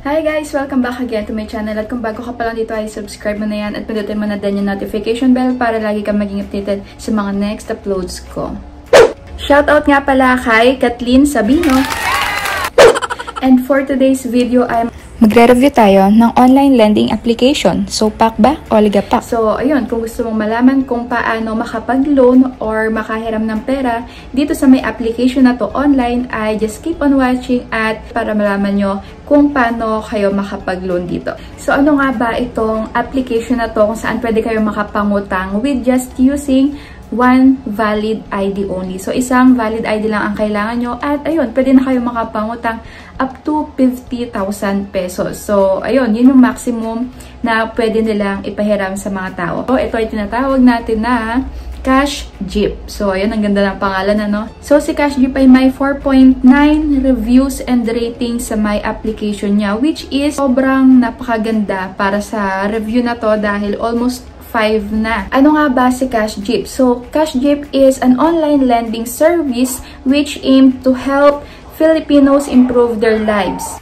Hi guys! Welcome back again to my channel. At kung bago ka pa lang dito ay subscribe mo na yan at pindutin mo na din yung notification bell para lagi kang maging updated sa mga next uploads ko. Shoutout nga pala kay Kathleen Sabino. And for today's video ay magre-review tayo ng online lending application. So, PAK ba o Ligapak? So, ayun, kung gusto mong malaman kung paano makapag-loan or makahiram ng pera dito sa may application na to online, ay just keep on watching at para malaman nyo kung paano kayo makapag-loan dito. So, ano nga ba itong application na to kung saan pwede kayo makapangutang with just using one valid ID only. So, isang valid ID lang ang kailangan nyo. At, ayun, pwede na kayo makapangutang up to 50,000 pesos. So, ayun, yun yung maximum na pwede nilang ipahiram sa mga tao. So, ito ay tinatawag natin na Cash Jeep. So, ayun, ang ganda ng pangalan, ano? So, si Cash Jeep ay may 4.9 reviews and ratings sa my application niya, which is sobrang napakaganda para sa review na to dahil almost 5 na. Ano nga ba si Cash Jeep? So, Cash Jeep is an online lending service which aims to help Filipinos improve their lives.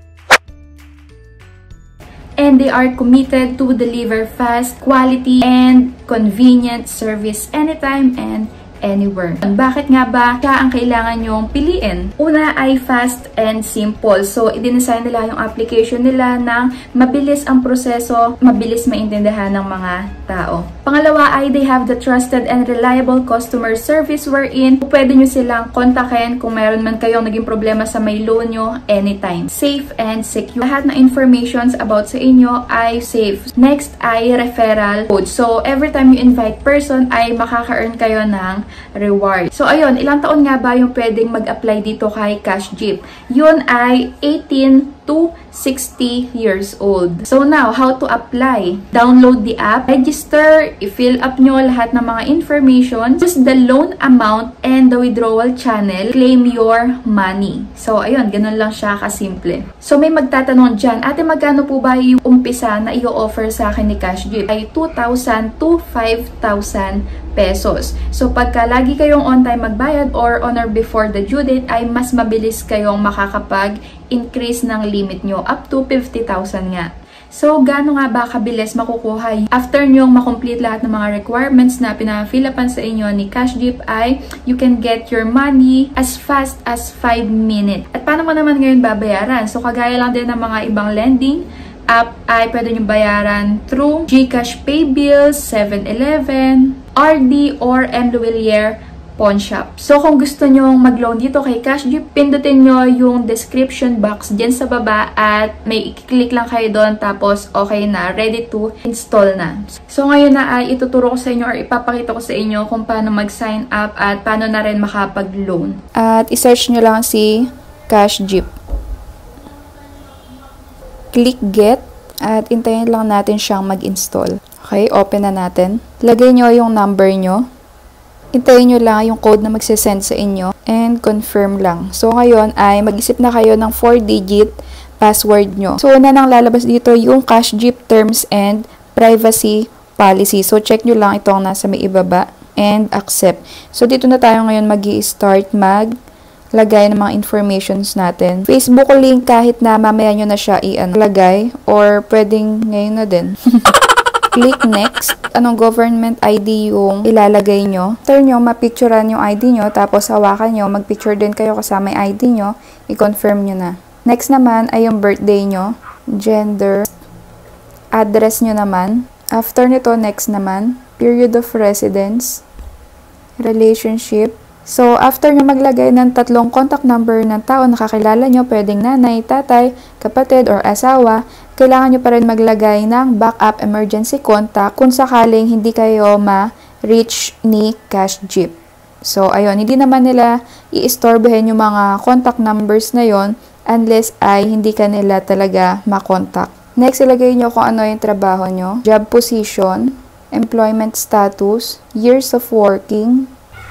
And they are committed to deliver fast, quality, and convenient service anytime and anywhere. Bakit nga ba siya ang kailangan nyong piliin? Una ay fast and simple. So, i-design nila yung application nila ng mabilis ang proseso, mabilis maintindihan ng mga tao. Pangalawa ay they have the trusted and reliable customer service wherein pwede nyo silang kontakin kung mayroon man kayong naging problema sa may loan nyo anytime. Safe and secure. Lahat na informations about sa inyo ay safe. Next ay referral code. So, every time you invite person ay makaka-earn kayo ng reward. So, ayun, ilang taon nga ba yung pwedeng mag-apply dito kay Cash Jeep? Yun ay 18 to 60 years old. So now, how to apply? Download the app, register, i-fill up nyo lahat ng mga information, choose the loan amount and the withdrawal channel, claim your money. So ayun, ganun lang siya kasimple. So may magtatanong dyan, ate magkano po ba yung umpisa na i-offer sa akin ni Cash Jeep? Ay 2,000 to 5,000 pesos. So pagka lagi kayong on time magbayad or on or before the due date, ay mas mabilis kayong makakapag-increase ng limit nyo up to 50,000 nga. So, gaano nga ba kabilis makukuha? After nyong makomplete lahat ng mga requirements na pina-fill-upan sa inyo ni Cash Jeep ay you can get your money as fast as 5 minutes. At paano mo naman ngayon babayaran? So, kagaya lang din ng mga ibang lending app ay pwede nyo bayaran through GCash Paybills, 7-Eleven, RD, or M. Luwilier Pawn Shop. So, kung gusto nyong mag-loan dito kay Cash Jeep, pindutin nyo yung description box dyan sa baba at may i-click lang kayo doon tapos okay na, ready to install na. So, ngayon na ay ituturo ko sa inyo or ipapakita ko sa inyo kung paano mag-sign up at paano na rin makapag-loan. At i-search nyo lang si Cash Jeep. Click Get at intayin lang natin siyang mag-install. Okay, open na natin. Lagay nyo yung number nyo. Hintayin nyo lang yung code na magsisend sa inyo and confirm lang. So, ngayon ay mag-isip na kayo ng 4-digit password nyo. So, una nang lalabas dito yung Cash Jeep Terms and Privacy Policy. So, check nyo lang itong nasa may ibaba and accept. So, dito na tayo ngayon mag-i-start maglagay ng mga informations natin. Facebook link kahit na mamaya nyo na siya i-lagay or pwedeng ngayon na din. Click Next. Anong government ID yung ilalagay nyo. After nyo, mapicturean yung ID nyo, tapos hawakan nyo, magpicture din kayo kasama yung ID nyo, i-confirm nyo na. Next naman ay yung birthday nyo, gender, address nyo naman. After nito, next naman, period of residence, relationship. So, after nyo maglagay ng 3 contact number ng tao na kakilala nyo, pwedeng nanay, tatay, kapatid, or asawa, kailangan nyo pa rin maglagay ng backup emergency contact kung sakaling hindi kayo ma-reach ni Cash Jeep. So, ayun, hindi naman nila i-istorbohin yung mga contact numbers na yon unless ay hindi ka nila talaga makontak. Next, ilagay nyo kung ano yung trabaho nyo, job position, employment status, years of working.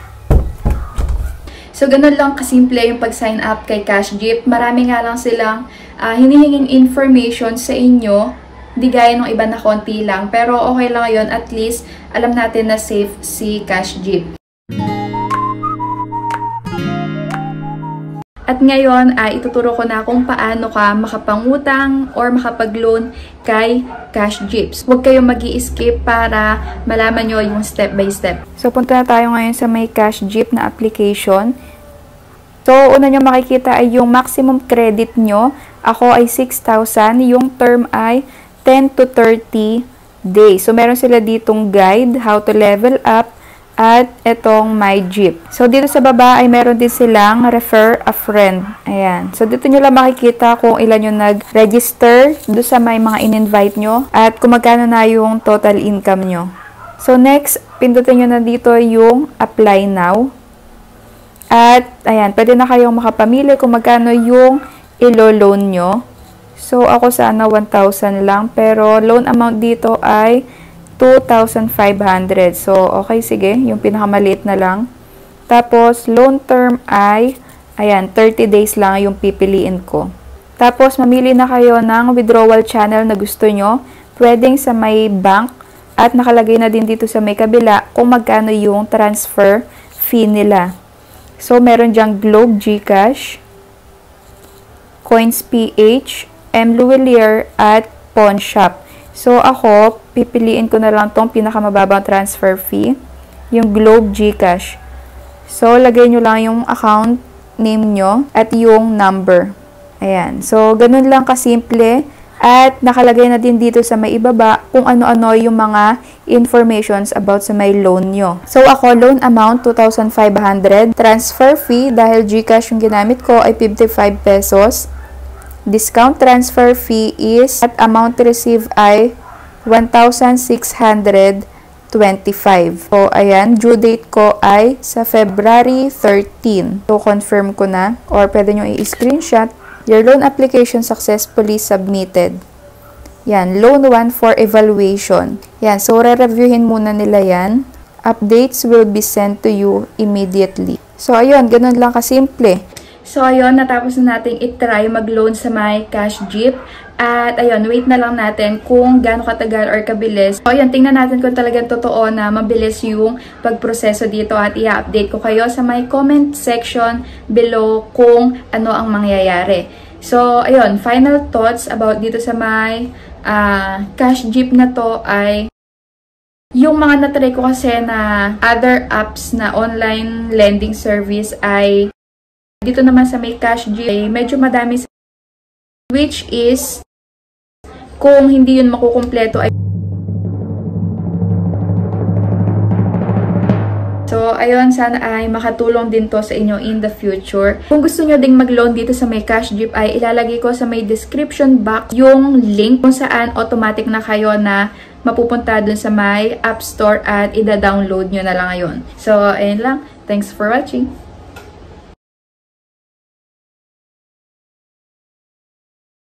So, ganun lang kasimple yung pag-sign up kay Cash Jeep. Marami nga lang silang hinihinging information sa inyo. Hindi gaya ng iba na konti lang. Pero okay lang yun. At least, alam natin na safe si Cash Jeep. At ngayon ay ituturo ko na kung paano ka makapangutang or makapag-loan kay Cash Jeeps. Huwag kayong mag-i-skip para malaman nyo yung step by step. So punta na tayo ngayon sa may Cash Jeep na application. So una nyo makikita ay yung maximum credit nyo. Ako ay 6,000. Yung term ay 10 to 30 days. So meron sila ditong guide, how to level up, at itong My Jeep. So, dito sa baba ay meron din silang refer a friend. Ayan. So, dito nyo lang makikita kung ilan yung nag-register doon sa may mga in-invite nyo at kung magkano na yung total income nyo. So, next, pindutin nyo na dito yung apply now. At, ayan, pwede na kayong makapamili kung magkano yung ilo-loan nyo. So, ako sana 1,000 lang. Pero, loan amount dito ay 2,500. So, okay, sige. Yung pinakamaliit na lang. Tapos, loan term ay, ayan, 30 days lang yung pipiliin ko. Tapos, mamili na kayo ng withdrawal channel na gusto nyo. Pwedeng sa may bank. At nakalagay na din dito sa may kabila kung magkano yung transfer fee nila. So, meron dyang Globe GCash, Coins PH, M. Luwelier, at Pawn Shop. So, ako, pipiliin ko na lang tong pinakamababang transfer fee, yung Globe GCash. So, lagay nyo lang yung account name nyo at yung number. Ayan. So, ganun lang kasimple. At nakalagay na din dito sa may ibaba kung ano-ano yung mga informations about sa may loan nyo. So, ako, loan amount, 2,500. Transfer fee, dahil GCash yung ginamit ko, ay 55 pesos. Discount transfer fee is at amount received ay 1,625. So, ayan, due date ko ay sa February 13. So, confirm ko na or pwede nyo i-screenshot. Your loan application successfully submitted. Yan, loan 1 for evaluation. Yan, so re-reviewin muna nila yan. Updates will be sent to you immediately. So, ayun, ganun lang kasimple. So, ayun, natapos na natin itry mag-loan sa my Cash Jeep. At, ayun, wait na lang natin kung gaano katagal or kabilis. So, ayun, tingnan natin kung talagang totoo na mabilis yung pagproseso dito at i-update ko kayo sa my comment section below kung ano ang mangyayari. So, ayun, final thoughts about dito sa my Cash Jeep na to ay yung mga natry ko kasi na other apps na online lending service ay dito naman sa may Cash Jeep ay medyo madami, which is kung hindi yun makukumpleto ay so, ayun, sana ay makatulong din to sa inyo in the future. Kung gusto nyo ding mag-loan dito sa may Cash Jeep ay ilalagay ko sa may description box yung link kung saan automatic na kayo na mapupunta dun sa may App Store at ida-download nyo na lang ngayon. So, ayun lang. Thanks for watching.